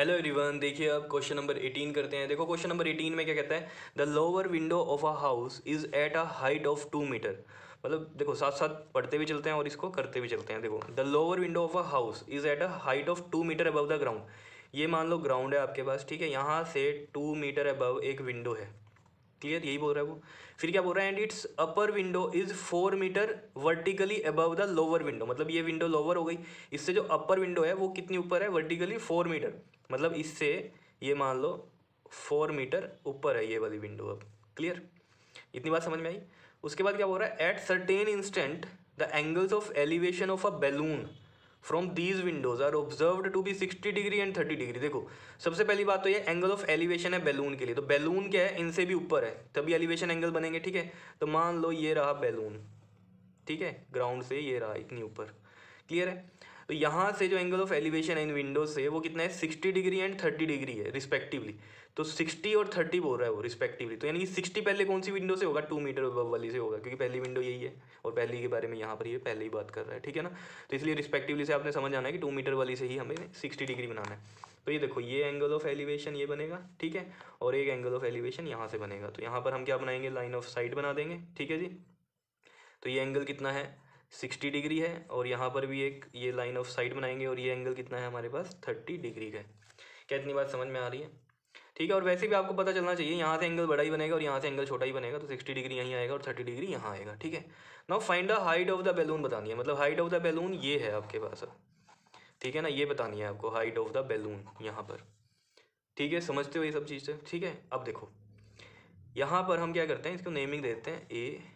Hello everyone, देखिए अब question number 18 करते हैं। देखो क्वेश्चन नंबर 18 में क्या कहता है, the lower window of a house is at a height of 2 metre. मतलब देखो साथ साथ पढ़ते भी चलते हैं और इसको करते भी चलते हैं। देखो the lower window of a house is at a height of 2 metre above the ground. ये मान लो ग्राउंड है आपके पास, ठीक है। यहाँ से 2 मीटर अबव एक विंडो है। क्लियर, यही बोल रहा है वो। फिर क्या बोल रहा है, and its upper window is 4 metre vertically above the lower window. मतलब ये विंडो लोअर हो गई, इससे जो अपर विंडो है वो कितनी ऊपर है, वर्टिकली 4 मीटर। मतलब इससे ये मान लो 4 मीटर ऊपर है ये वाली विंडो। अब क्लियर, इतनी बात समझ में आई। उसके बाद क्या बोल रहा है, at certain instant the angles of elevation of a balloon from these windows are observed to be 60 degree and 30 degree. देखो सबसे पहली बात तो ये एंगल ऑफ एलिवेशन है बैलून के लिए। तो बैलून क्या है, इनसे भी ऊपर है, तभी एलिवेशन एंगल बनेंगे, ठीक है। तो मान लो ये रहा बैलून, ठीक है, ग्राउंड से ये रहा इतनी ऊपर। क्लियर है। तो यहाँ से जो एंगल ऑफ एलिवेशन है इन विंडो से वो कितना है, 60 डिग्री एंड 30 डिग्री है रिस्पेक्टिवली। तो 60 और 30 बोल रहा है वो रिस्पेक्टिवली। तो यानी कि 60 पहले कौन सी विंडो से होगा, 2 मीटर वाली से होगा, क्योंकि पहली विंडो यही है और पहली के बारे में यहाँ पर ये पहले ही बात कर रहा है, ठीक है ना। तो इसलिए रिस्पेक्टिवली से आपने समझ आना है कि 2 मीटर वाली से ही हमें 60 डिग्री बनाना है। तो ये देखो ये एंगल ऑफ एलिवेशन ये बनेगा, ठीक है, और एक एंगल ऑफ एलिवेशन यहाँ से बनेगा। तो यहाँ पर हम क्या बनाएंगे, लाइन ऑफ साइट बना देंगे, ठीक है जी। तो ये एंगल कितना है, 60 डिग्री है, और यहाँ पर भी एक ये लाइन ऑफ साइट बनाएंगे और ये एंगल कितना है हमारे पास, 30 डिग्री का है। क्या इतनी बात समझ में आ रही है, ठीक है। और वैसे भी आपको पता चलना चाहिए, यहाँ से एंगल बड़ा ही बनेगा और यहाँ से एंगल छोटा ही बनेगा। तो 60 डिग्री यहीं आएगा और 30 डिग्री यहाँ आएगा, ठीक है। Now find the height of the balloon बतानी है। मतलब हाइट ऑफ द बैलून ये है आपके पास, ठीक है ना, ये बतानी है आपको हाइट ऑफ द बैलून यहाँ पर, ठीक है। समझते हो ये सब चीज़ें, ठीक है। अब देखो यहाँ पर हम क्या करते हैं, इसको नेमिंग देते हैं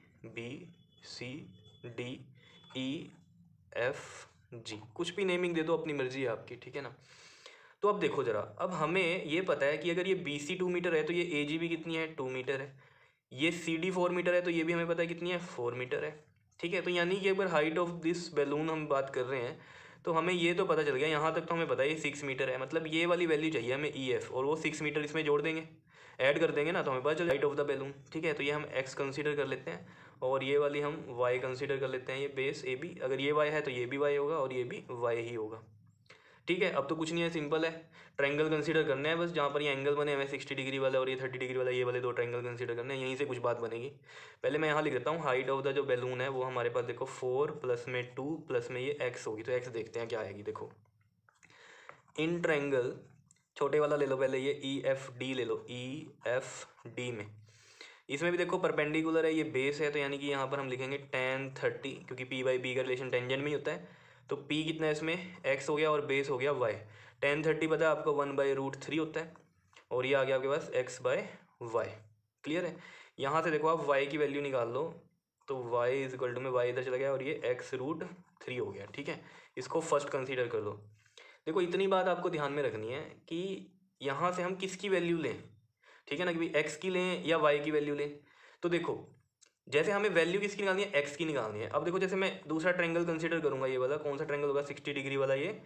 ABCDEF G। कुछ भी नेमिंग दे दो, अपनी मर्जी है आपकी, ठीक है ना। तो अब देखो जरा, अब हमें ये पता है कि अगर ये BC 2 मीटर है तो ये AG भी कितनी है, 2 मीटर है। ये CD 4 मीटर है तो ये भी हमें पता है कितनी है, 4 मीटर है, ठीक है। तो यानी कि अगर हाइट ऑफ दिस बैलून हम बात कर रहे हैं तो हमें ये तो पता चल गया, यहाँ तक तो हमें पता है ये 6 मीटर है। मतलब ये वाली वैल्यू चाहिए हमें EF, और वो 6 मीटर इसमें जोड़ देंगे, ऐड कर देंगे ना, तो हमें पता चल हाइट ऑफ द बैलून, ठीक है। तो ये हम x कंसीडर कर लेते हैं और ये वाली हम y कंसीडर कर लेते हैं, ये बेस AB। अगर ये y है तो ये भी y होगा और ये भी y ही होगा, ठीक है। अब तो कुछ नहीं है, सिंपल है। ट्रायंगल कंसीडर करना है बस, जहाँ पर ये एंगल बने हमें 60 डिग्री वाला और ये 30 डिग्री वाला, ये वाले दो ट्रायंगल कंसीडर करने हैं, यहीं से कुछ बात बनेगी। पहले मैं यहाँ लिख देता हूँ, हाइट ऑफ द जो बैलून है वो हमारे पास देखो 4 प्लस में 2 प्लस में ये x होगी। तो x देखते हैं क्या आएगी। देखो इन ट्रायंगल, छोटे वाला ले लो पहले, ये EFD ले लो, EFD में इसमें भी देखो परपेंडिकुलर है, ये बेस है, तो यानी कि यहाँ पर हम लिखेंगे tan 30, क्योंकि P/B का रिलेशन टेंजेंट में ही होता है। तो P कितना है इसमें, x हो गया और बेस हो गया y। tan 30 पता है आपको 1/√3 होता है, और ये आ गया आपके पास x/y। क्लियर है। यहाँ से देखो आप y की वैल्यू निकाल लो, तो y इज इक्वल टू में y इधर चला गया और ये x√3 हो गया, ठीक है। इसको फर्स्ट कंसीडर कर लो। देखो इतनी बात आपको ध्यान में रखनी है कि यहाँ से हम किसकी वैल्यू लें, ठीक है ना, कि भाई x की लें या y की वैल्यू लें। तो देखो जैसे हमें वैल्यू किसकी निकालनी है, x की निकालनी है। अब देखो जैसे मैं दूसरा ट्रायंगल कंसीडर करूंगा, ये वाला कौन सा ट्रायंगल होगा, 60 डिग्री वाला, ये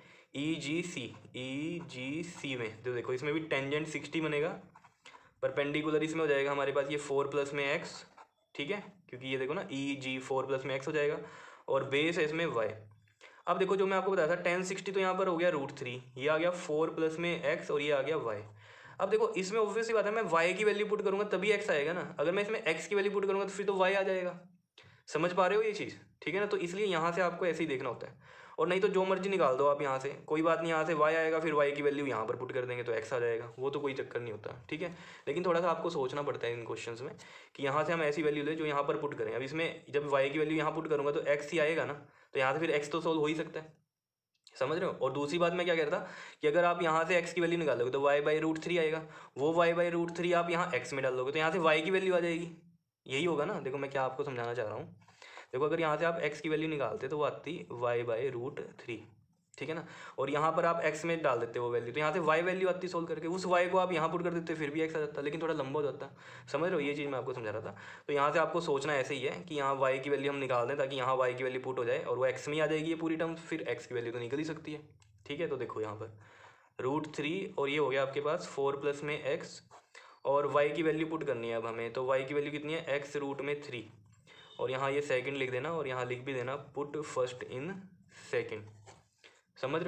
EGC में। तो देखो इसमें भी टेंजेंट 60 बनेगा, परपेंडिकुलर इसमें हो जाएगा हमारे पास ये 4 प्लस में x, ठीक है, क्योंकि ये देखो ना EG 4 प्लस में x हो जाएगा, और बेस है इसमें y। अब देखो जो मैं आपको बताया था tan 60, तो यहाँ पर हो गया √3, ये आ गया 4 प्लस में x और ये आ गया y। अब देखो इसमें ऑब्वियसली बात है, मैं y की वैल्यू पुट करूंगा तभी x आएगा ना, अगर मैं इसमें x की वैल्यू पुट करूंगा तो फिर तो y आ जाएगा। समझ पा रहे हो ये चीज़, ठीक है ना। तो इसलिए यहाँ से आपको ऐसे ही देखना होता है, और नहीं तो जो मर्जी निकाल दो आप यहाँ से, कोई बात नहीं, यहाँ से y आएगा, फिर y की वैल्यू यहाँ पर पुट कर देंगे तो x आ जाएगा, वो तो कोई चक्कर नहीं होता, ठीक है। लेकिन थोड़ा सा आपको सोचना पड़ता है इन क्वेश्चंस में कि यहाँ से हम ऐसी वैल्यू लें जो यहाँ पर पुट करें। अब इसमें जब y की वैल्यू यहाँ पुट करूँगा तो x ही आएगा ना, तो यहाँ से फिर x तो सोल्व हो ही सकता है, समझ रहे हो। और दूसरी बात मैं क्या कह रहा था कि अगर आप यहाँ से x की वैल्यू निकालोगे तो y/√3 आएगा, वो y/√3 आप यहाँ x में डाल दोगे तो यहाँ से y की वैल्यू आ जाएगी, यही होगा ना। देखो मैं क्या आपको समझाना चाह रहा हूँ, देखो अगर यहाँ से आप x की वैल्यू निकालते तो वो आती y/√3, ठीक है ना, और यहाँ पर आप x में डाल देते वो वैल्यू, तो यहाँ से y वैल्यू आती सोल्व करके, उस y को आप यहाँ पुट कर देते फिर भी x आ जाता, लेकिन थोड़ा लंबा हो जाता। समझ रहे हो, ये चीज़ मैं आपको समझा रहा था। तो यहाँ से आपको सोचना ऐसे ही है कि यहाँ y की वैल्यू हम निकाल दें ताकि यहाँ y की वैल्यू पुट हो जाए और वो x में ही आ जाएगी ये पूरी टर्म, फिर x की वैल्यू तो निकल ही सकती है, ठीक है। तो देखो यहाँ पर √3 और ये हो गया आपके पास 4 प्लस में x, और y की वैल्यू पुट करनी है अब हमें, तो y की वैल्यू कितनी है, x√3, और यहाँ ये सेकंड लिख देना और यहाँ लिख भी देना पुट फर्स्ट इन सेकंड, समझ रहे हो।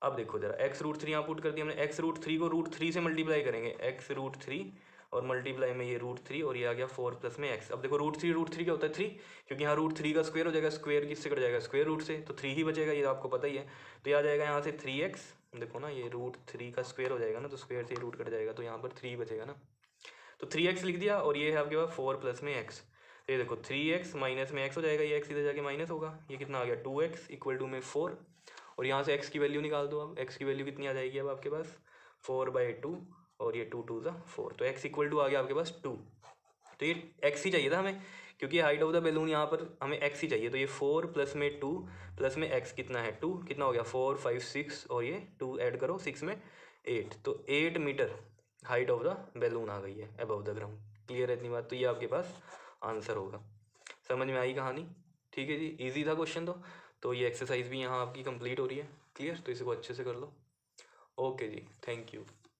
अब देखो जरा, x√3 यहाँ पुट कर दिया हमने, x√3 को √3 से मल्टीप्लाई करेंगे, x√3 और मल्टीप्लाई में ये √3 और ये आ गया 4 प्लस में x। अब देखो √3 क्या होता है 3, क्योंकि यहाँ √3 का स्क्वायर हो जाएगा, स्क्वायर किससे कट जाएगा, स्क्वायर रूट से, तो 3 ही बचेगा, ये आपको पता ही है। तो ये आ जाएगा यहाँ से 3x, देखो ना ये √3 का स्क्वायर हो जाएगा ना, तो स्क्वायर से रूट कट जाएगा, तो यहाँ पर 3 बचेगा ना, तो 3x लिख दिया, और ये है आपके पास 4 प्लस में x। तो ये देखो 3x माइनस में x हो जाएगा, ये x इधर जाके माइनस होगा, ये कितना आ गया 2x इक्वल टू में 4, और यहाँ से x की वैल्यू निकाल दो। अब x की वैल्यू कितनी आ जाएगी अब आपके पास 4/2, और ये 2 2 4, तो x इक्वल टू आ गया आपके पास 2। तो ये x ही चाहिए था हमें, क्योंकि हाइट ऑफ द बैलून यहाँ पर हमें x ही चाहिए, तो ये 4 प्लस में 2 प्लस में x कितना है 2, कितना हो गया 4 5 6, और ये 2 ऐड करो 6 में 8, तो 8 metre height of the balloon आ गई है अबव द ग्राउंड। क्लियर है इतनी बात, तो ये आपके पास आंसर होगा। समझ में आई कहानी? ठीक है जी, इजी था क्वेश्चन तो ये एक्सरसाइज भी यहाँ आपकी कंप्लीट हो रही है। क्लियर, तो इसको अच्छे से कर लो। ओके जी, थैंक यू।